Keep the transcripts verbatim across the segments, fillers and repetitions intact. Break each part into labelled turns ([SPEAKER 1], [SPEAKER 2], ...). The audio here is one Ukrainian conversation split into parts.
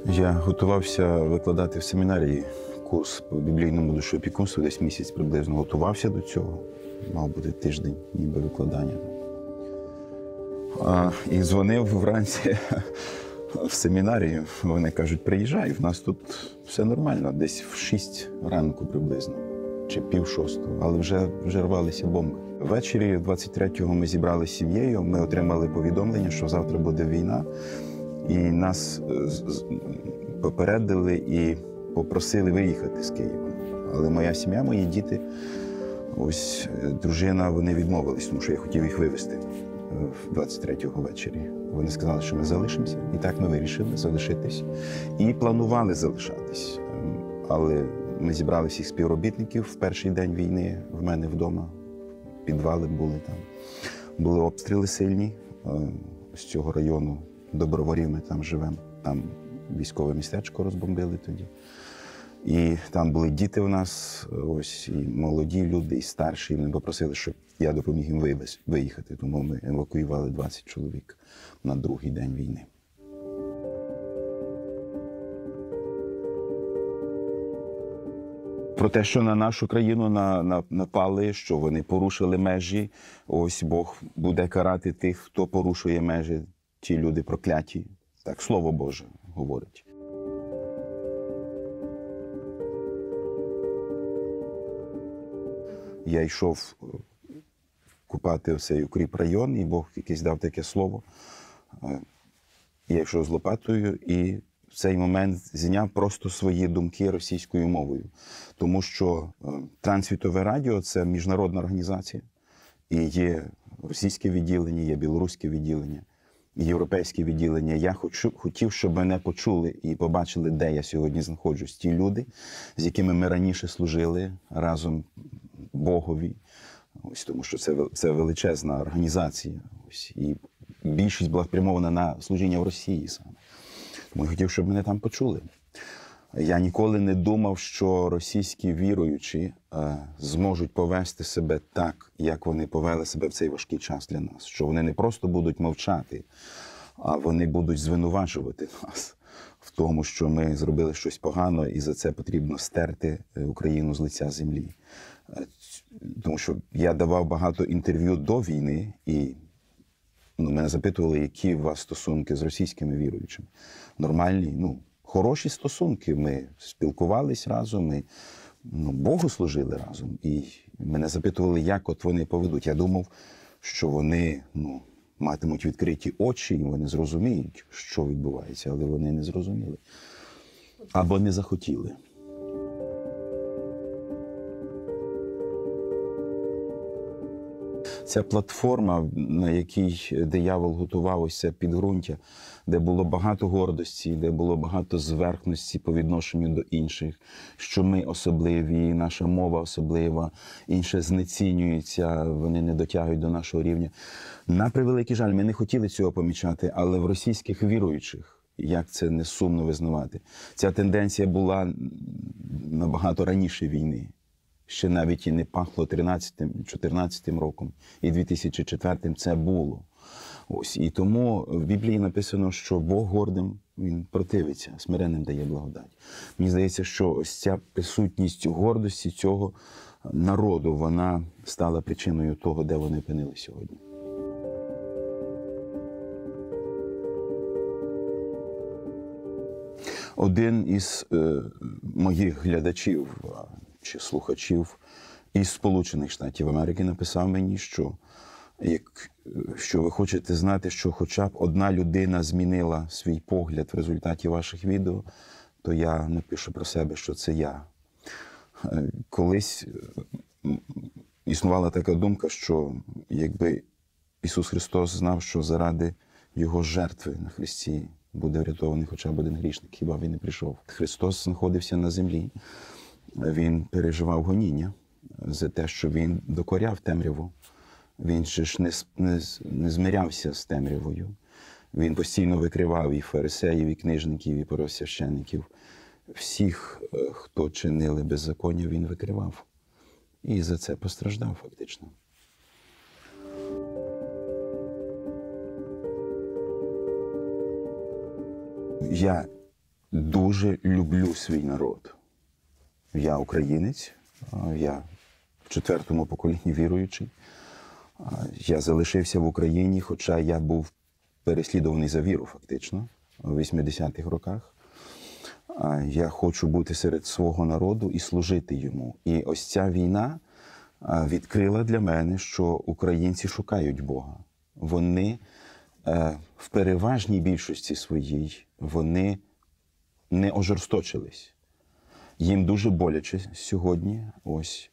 [SPEAKER 1] Я готувався викладати в семінарії курс по біблійному душоопікунству, десь місяць приблизно готувався до цього. Мав бути тиждень ніби викладання. А, і дзвонив вранці в семінарію. Вони кажуть, приїжджай, в нас тут все нормально, десь в шість ранку приблизно, чи пів шостого, але вже, вже рвалися бомби. Ввечері двадцять третього ми зібралися з сім'єю, ми отримали повідомлення, що завтра буде війна. І нас попередили і попросили виїхати з Києва. Але моя сім'я, мої діти, ось дружина, вони відмовились, тому що я хотів їх вивезти двадцять третього ввечері. Вони сказали, що ми залишимося. І так ми вирішили залишитись. І планували залишатись. Але ми зібрали всіх співробітників в перший день війни в мене вдома. Підвали були там. Були обстріли сильні з цього району. Доброворів ми там живемо. Там військове містечко розбомбили тоді. І там були діти у нас, ось, і молоді люди, і старші. І вони попросили, щоб я допоміг їм виїхати. Тому ми евакуювали двадцять чоловік на другий день війни. Про те, що на нашу країну на, на, напали, що вони порушили межі, ось Бог буде карати тих, хто порушує межі. Ті люди прокляті. Так Слово Боже говорить. Я йшов купати цей укріпрайон, і Бог якийсь дав таке слово. Я йшов з лопатою і в цей момент зняв просто свої думки російською мовою. Тому що Трансвітове радіо – це міжнародна організація. І є російське відділення, є білоруське відділення. Європейське відділення. Я хочу, хотів, щоб мене почули і побачили, де я сьогодні знаходжусь. Ті люди, з якими ми раніше служили разом Богові. Ось, тому що це, це величезна організація. Ось, і більшість була спрямована на служіння в Росії саме. Тому я хотів, щоб мене там почули. Я ніколи не думав, що російські віруючі е, зможуть повести себе так, як вони повели себе в цей важкий час для нас. Що вони не просто будуть мовчати, а вони будуть звинувачувати нас в тому, що ми зробили щось погано, і за це потрібно стерти Україну з лиця землі. Е, тому що я давав багато інтерв'ю до війни, і ну, мене запитували, які у вас стосунки з російськими віруючими. Нормальні, ну, хороші стосунки, ми спілкувались разом, ми ну, Богу служили разом. І мене запитували, як от вони поведуть. Я думав, що вони ну, матимуть відкриті очі, і вони зрозуміють, що відбувається, але вони не зрозуміли. Або не захотіли. Ця платформа, на якій диявол готував ось це підґрунтя, де було багато гордості, де було багато зверхності по відношенню до інших, що ми особливі, наша мова особлива, інше знецінюється, вони не дотягують до нашого рівня. На превеликий жаль, ми не хотіли цього помічати, але в російських віруючих, як це не сумно визнавати, ця тенденція була набагато раніше війни. Ще навіть і не пахло тринадцятим-чотирнадцятим роком, і дві тисячі четвертим це було. Ось. І тому в Біблії написано, що Бог гордим, він противиться, смиренним дає благодать. Мені здається, що ось ця присутність гордості цього народу, вона стала причиною того, де вони опинилися сьогодні. Один із е, моїх глядачів чи слухачів із Сполучених Штатів Америки написав мені, що, як, що ви хочете знати, що хоча б одна людина змінила свій погляд в результаті ваших відео, то я напишу про себе, що це я. Колись існувала така думка, що якби Ісус Христос знав, що заради Його жертви на хресті буде врятований хоча б один грішник, хіба він не прийшов. Христос знаходився на землі. Він переживав гоніння за те, що він докоряв темряву. Він же ж не, не, не змирявся з темрявою. Він постійно викривав і фарисеїв, і книжників, і первосвящеників. Всіх, хто чинили беззаконня, він викривав. І за це постраждав фактично. Я дуже люблю свій народ. Я українець, я в четвертому поколінні віруючий. Я залишився в Україні, хоча я був переслідуваний за віру фактично у вісімдесятих роках. Я хочу бути серед свого народу і служити йому. І ось ця війна відкрила для мене, що українці шукають Бога. Вони в переважній більшості своїй, вони не ожорсточились. Їм дуже боляче сьогодні. Ось.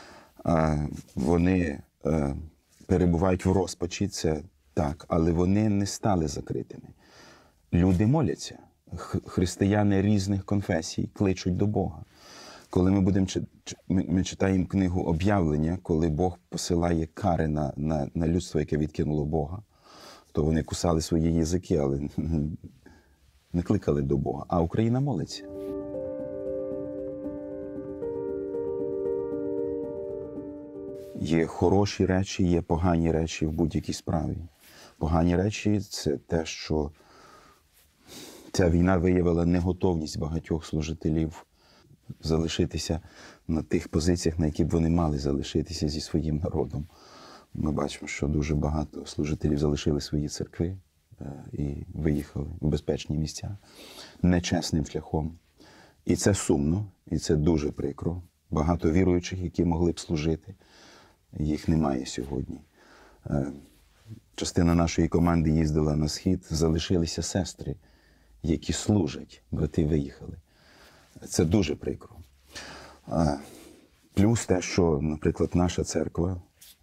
[SPEAKER 1] Вони перебувають в розпачі, це так, але вони не стали закритими. Люди моляться. Християни різних конфесій кличуть до Бога. Коли ми будемо ми читаємо книгу Об'явлення, коли Бог посилає кари на, на, на людство, яке відкинуло Бога, то вони кусали свої язики, але не кликали до Бога. А Україна молиться. Є хороші речі, є погані речі в будь-якій справі. Погані речі – це те, що ця війна виявила неготовність багатьох служителів залишитися на тих позиціях, на які б вони мали залишитися зі своїм народом. Ми бачимо, що дуже багато служителів залишили свої церкви і виїхали в безпечні місця нечесним шляхом. І це сумно, і це дуже прикро. Багато віруючих, які могли б служити, їх немає сьогодні. Частина нашої команди їздила на схід, залишилися сестри, які служать, брати виїхали. Це дуже прикро. Плюс те, що, наприклад, наша церква,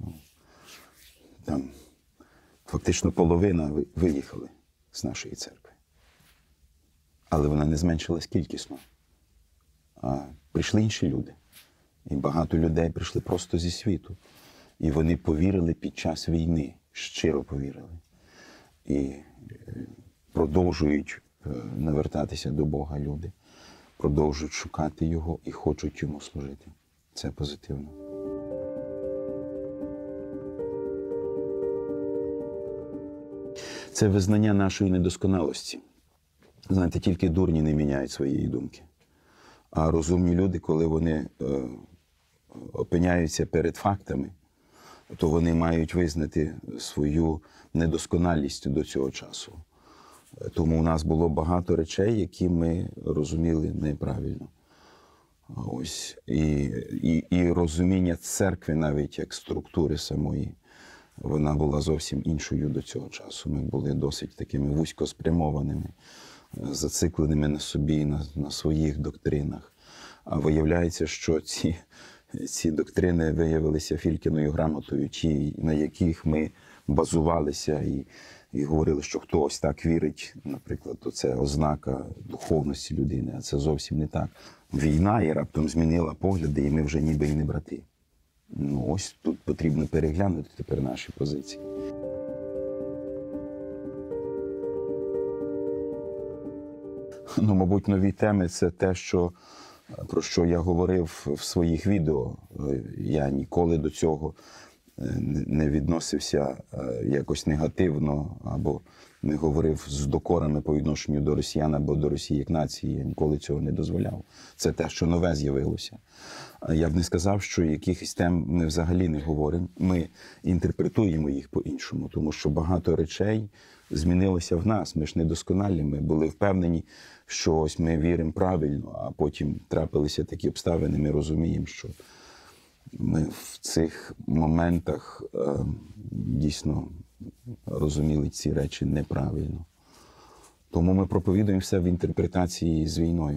[SPEAKER 1] там фактично половина виїхали з нашої церкви. Але вона не зменшилась кількісно. А прийшли інші люди. І багато людей прийшли просто зі світу. І вони повірили під час війни, щиро повірили. І продовжують навертатися до Бога люди. Продовжують шукати Його і хочуть Йому служити. Це позитивно. Це визнання нашої недосконалості. Знаєте, тільки дурні не міняють своєї думки. А розумні люди, коли вони е, опиняються перед фактами, то вони мають визнати свою недосконалість до цього часу. Тому у нас було багато речей, які ми розуміли неправильно. Ось. І, і, і розуміння церкви навіть як структури самої, вона була зовсім іншою до цього часу. Ми були досить такими вузько спрямованими, зацикленими на собі, на, на своїх доктринах. А виявляється, що ці, ці доктрини виявилися Фількіною грамотою, ті, на яких ми базувалися і, і говорили, що хто ось так вірить, наприклад, то це ознака духовності людини, а це зовсім не так. Війна і раптом змінила погляди, і ми вже ніби і не брати. Ну, ось тут потрібно переглянути тепер наші позиції. Ну, мабуть, нові теми – це те, що, про що я говорив в своїх відео. Я ніколи до цього не відносився якось негативно або не говорив з докорами по відношенню до росіян або до Росії як нації. Я ніколи цього не дозволяв. Це те, що нове з'явилося. Я б не сказав, що якихось тем ми взагалі не говоримо. Ми інтерпретуємо їх по-іншому, тому що багато речей змінилося в нас. Ми ж недосконалі, ми були впевнені, що ось ми віримо правильно, а потім трапилися такі обставини, ми розуміємо, що ми в цих моментах е, дійсно розуміли ці речі неправильно. Тому ми проповідуємо все в інтерпретації з війною.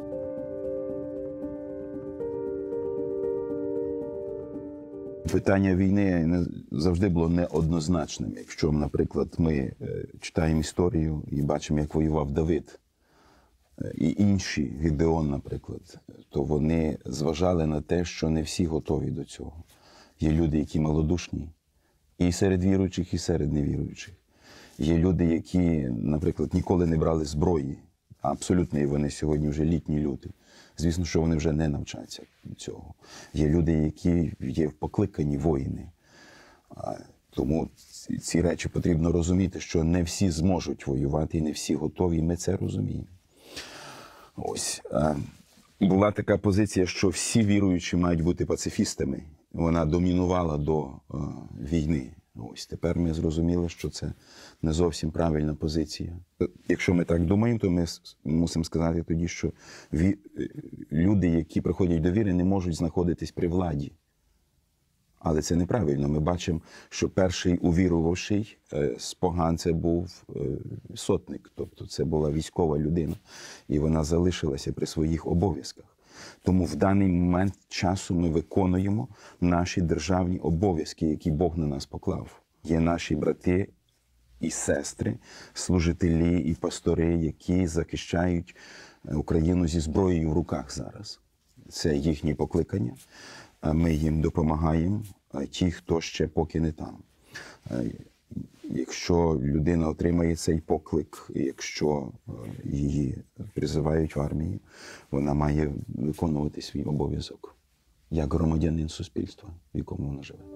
[SPEAKER 1] Питання війни завжди було неоднозначним. Якщо, наприклад, ми читаємо історію і бачимо, як воював Давид і інші, Гедеон, наприклад, то вони зважали на те, що не всі готові до цього. Є люди, які малодушні, і серед віруючих, і серед невіруючих. Є люди, які, наприклад, ніколи не брали зброї, а абсолютно і вони сьогодні вже літні люди. Звісно, що вони вже не навчаться цього. Є люди, які є покликані воїни. Тому ці речі потрібно розуміти, що не всі зможуть воювати і не всі готові, і ми це розуміємо. Ось. е, Була така позиція, що всі віруючі мають бути пацифістами. Вона домінувала до е, війни. Ось тепер ми зрозуміли, що це не зовсім правильна позиція. Якщо ми так думаємо, то ми с- мусимо сказати тоді, що ві... е, люди, які приходять до віри, не можуть знаходитись при владі. Але це неправильно. Ми бачимо, що перший увірувавший е, з поган це був е, сотник, тобто це була військова людина, і вона залишилася при своїх обов'язках. Тому в даний момент часу ми виконуємо наші державні обов'язки, які Бог на нас поклав. Є наші брати і сестри, служителі і пастори, які захищають Україну зі зброєю в руках зараз. Це їхнє покликання. А Ми їм допомагаємо, а ті, хто ще поки не там. Е, Якщо людина отримає цей поклик, і якщо е, її призивають в армію, вона має виконувати свій обов'язок як громадянин суспільства, в якому вона живе.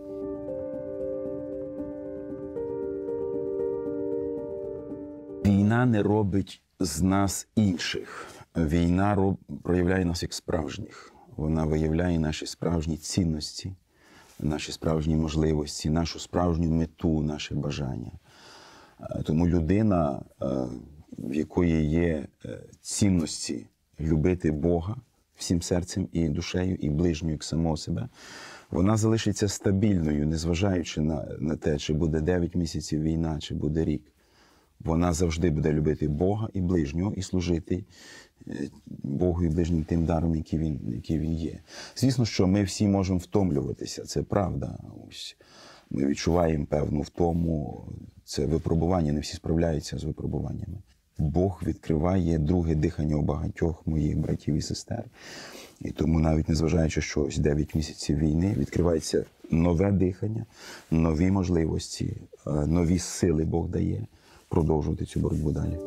[SPEAKER 1] Війна не робить з нас інших. Війна роб- проявляє нас як справжніх. Вона виявляє наші справжні цінності, наші справжні можливості, нашу справжню мету, наше бажання. Е, Тому людина, е, в якої є е, цінності любити Бога всім серцем і душею, і ближньою як самого себе, вона залишиться стабільною, незважаючи на, на те, чи буде дев'ять місяців війна, чи буде рік. Вона завжди буде любити Бога і ближнього, і служити е, Богу і ближнім тим даром, який він, який він є. Звісно, що ми всі можемо втомлюватися, це правда. Ось ми відчуваємо певну втому, це випробування, не всі справляються з випробуваннями. Бог відкриває друге дихання у багатьох моїх братів і сестер. І тому навіть незважаючи, що ось дев'ять місяців війни, відкривається нове дихання, нові можливості, е, нові сили Бог дає продовжувати цю боротьбу далі.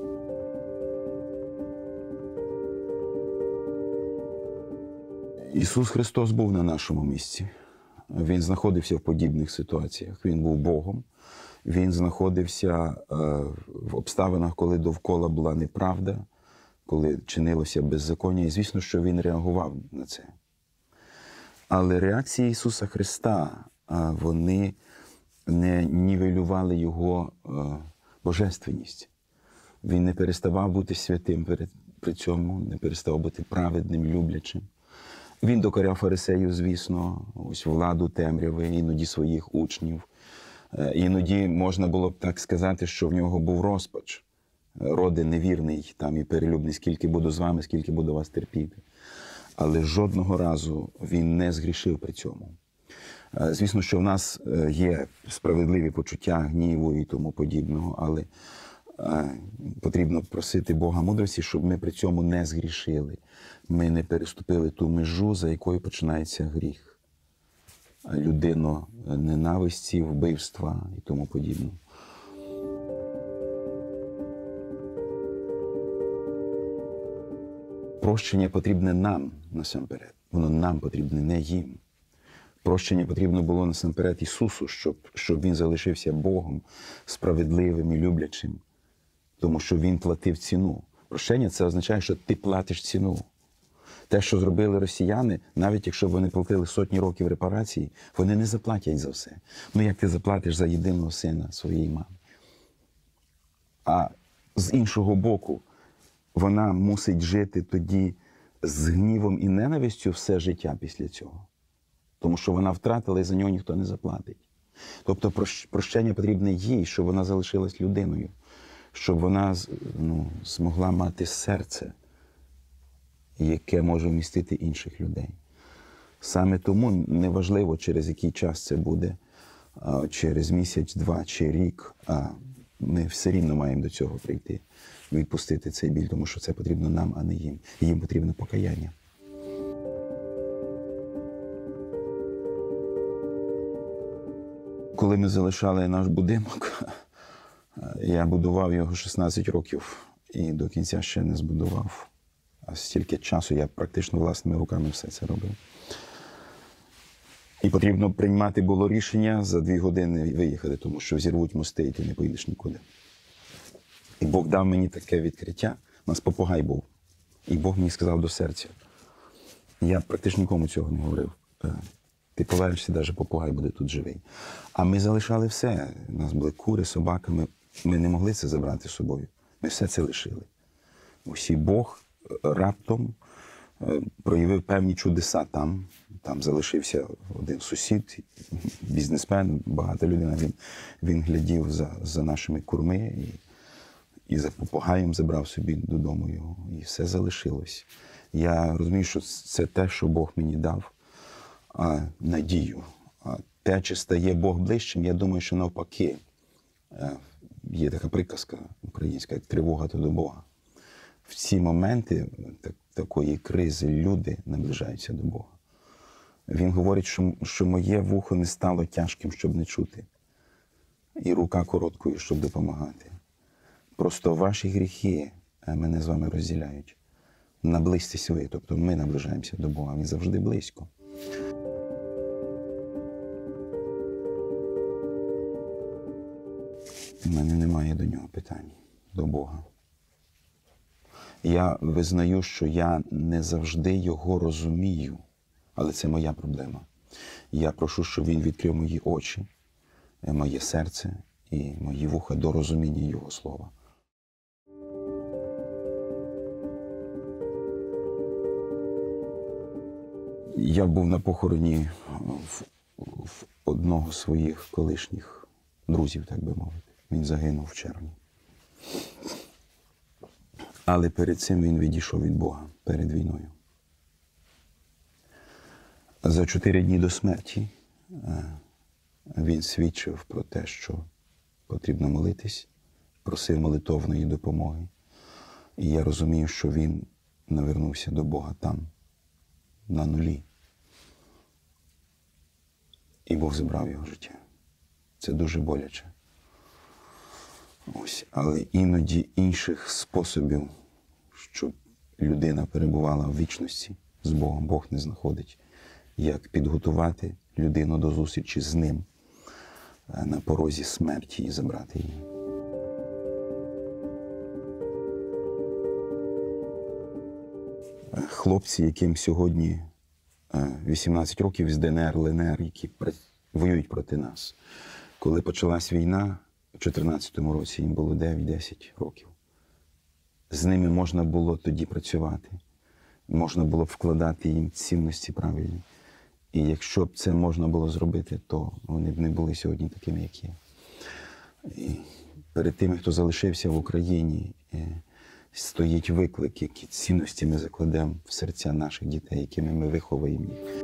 [SPEAKER 1] Ісус Христос був на нашому місці. Він знаходився в подібних ситуаціях. Він був Богом. Він знаходився е, в обставинах, коли довкола була неправда, коли чинилося беззаконня. І звісно, що Він реагував на це. Але реакції Ісуса Христа, е, вони не нівелювали Його е, божественність. Він не переставав бути святим перед, при цьому, не переставав бути праведним, люблячим. Він докоряв фарисеїв, звісно, ось владу темряви, іноді своїх учнів. Е, Іноді можна було б так сказати, що в нього був розпач. Роде невірний там і перелюбний, скільки буду з вами, скільки буду вас терпіти. Але жодного разу він не згрішив при цьому. Е, Звісно, що в нас е, є справедливі почуття гніву і тому подібного, але е, потрібно просити Бога мудрості, щоб ми при цьому не згрішили. Ми не переступили ту межу, за якою починається гріх. Людино ненависті, вбивства і тому подібне. Прощення потрібне нам насамперед. Воно нам потрібне, не їм. Прощення потрібно було насамперед Ісусу, щоб, щоб Він залишився Богом, справедливим і люблячим. Тому що Він платив ціну. Прощення – це означає, що ти платиш ціну. Те, що зробили росіяни, навіть якщо б вони платили сотні років репарації, вони не заплатять за все. Ну як ти заплатиш за єдиного сина своєї мами? А з іншого боку, вона мусить жити тоді з гнівом і ненавистю все життя після цього. Тому що вона втратила і за нього ніхто не заплатить. Тобто прощ- прощення потрібне їй, щоб вона залишилась людиною, щоб вона з- ну, змогла мати серце, яке може вмістити інших людей. Саме тому неважливо, через який час це буде, а, через місяць, два чи рік, а ми все рівно маємо до цього прийти, відпустити цей біль, тому що це потрібно нам, а не їм. Їм потрібно покаяння. Коли ми залишали наш будинок, я будував його шістнадцять років і до кінця ще не збудував. А стільки часу я практично власними руками все це робив. І потрібно приймати було рішення за дві години виїхати, тому що зірвуть мости, і ти не поїдеш нікуди. І Бог дав мені таке відкриття. У нас попугай був. І Бог мені сказав до серця. Я практично нікому цього не говорив. Ти повернешся, навіть попугай буде тут живий. А ми залишали все. У нас були кури, собаки. Ми, ми не могли це забрати з собою. Ми все це лишили. Ось і Бог раптом проявив певні чудеса там. Там залишився один сусід, бізнесмен, багата людина. Він, він глядів за, за нашими курми і, і за попугаєм забрав собі додому його. І все залишилось. Я розумію, що це те, що Бог мені дав, а, надію. А те, чи стає Бог ближчим, я думаю, що навпаки. Є така приказка українська, як тривога то до Бога. В ці моменти так, такої кризи люди наближаються до Бога. Він говорить, що, що моє вухо не стало тяжким, щоб не чути, і рука короткою, щоб допомагати. Просто ваші гріхи мене з вами розділяють. Наблизьтесь ви, тобто ми наближаємося до Бога, Він завжди близько. У мене немає до нього питань, до Бога. Я визнаю, що я не завжди його розумію, але це моя проблема. Я прошу, щоб він відкрив мої очі, моє серце і мої вуха до розуміння його слова. Я був на похороні в, в одного з своїх колишніх друзів, так би мовити. Він загинув в червні. Але перед цим він відійшов від Бога, перед війною. За чотири дні до смерті він свідчив про те, що потрібно молитись, просив молитовної допомоги. І я розумію, що він навернувся до Бога там, на нулі. І Бог забрав його життя. Це дуже боляче. Ось, але іноді інших способів, щоб людина перебувала в вічності з Богом, Бог не знаходить. Як підготувати людину до зустрічі з Ним на порозі смерті і забрати її. Хлопці, яким сьогодні вісімнадцять років з ДНР, ЛНР, які воюють проти нас. Коли почалась війна, у дві тисячі чотирнадцятому році їм було дев'ять-десять років. З ними можна було тоді працювати, можна було б вкладати їм цінності правильні. І якщо б це можна було зробити, то вони б не були сьогодні такими, як є. І перед тими, хто залишився в Україні, стоїть виклик, які цінності ми закладемо в серця наших дітей, якими ми виховуємо їх.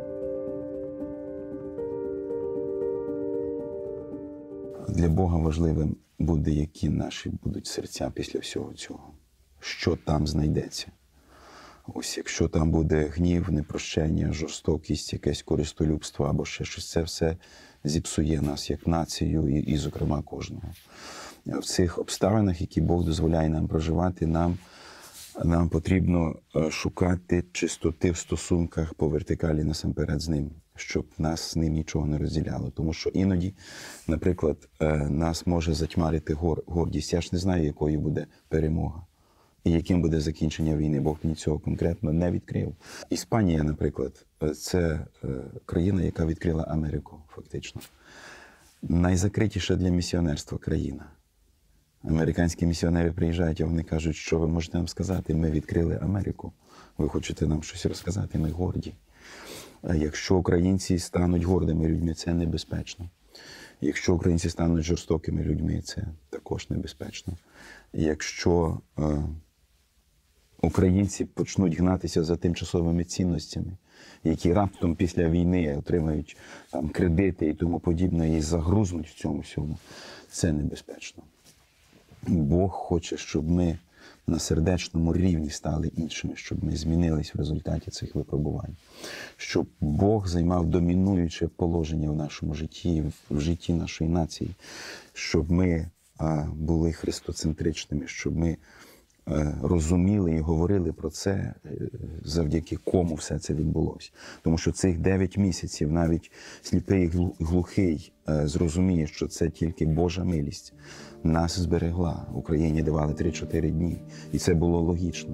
[SPEAKER 1] Для Бога важливим буде, які наші будуть серця після всього цього. Що там знайдеться. Ось якщо там буде гнів, непрощення, жорстокість, якесь користолюбство або ще щось, це все зіпсує нас як націю і, і зокрема, кожного. В цих обставинах, які Бог дозволяє нам проживати, нам, нам потрібно шукати чистоти в стосунках по вертикалі насамперед з Ним, щоб нас з Ним нічого не розділяло. Тому що іноді, наприклад, нас може затьмарити гор, гордість. Я ж не знаю, якою буде перемога і яким буде закінчення війни. Бог мені цього конкретно не відкрив. Іспанія, наприклад, це країна, яка відкрила Америку, фактично. Найзакритіша для місіонерства країна. Американські місіонери приїжджають, а вони кажуть, що ви можете нам сказати, ми відкрили Америку. Ви хочете нам щось розказати, ми горді. А якщо українці стануть гордими людьми, це небезпечно. Якщо українці стануть жорстокими людьми, це також небезпечно. Якщо е, українці почнуть гнатися за тимчасовими цінностями, які раптом після війни отримають там, кредити і тому подібне, і загрузнуть в цьому всьому, це небезпечно. Бог хоче, щоб ми на сердечному рівні стали іншими, щоб ми змінились в результаті цих випробувань. Щоб Бог займав домінуюче положення в нашому житті, в житті нашої нації. Щоб ми а, були христоцентричними, щоб ми а, розуміли і говорили про це, завдяки кому все це відбулося. Тому що цих дев'ять місяців навіть сліпий і глухий а, зрозуміє, що це тільки Божа милість нас зберегла. Україні давали три-чотири дні. І це було логічно.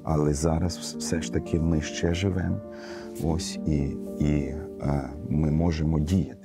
[SPEAKER 1] але зараз все ж таки ми ще живемо. Ось і, і е, ми можемо діяти.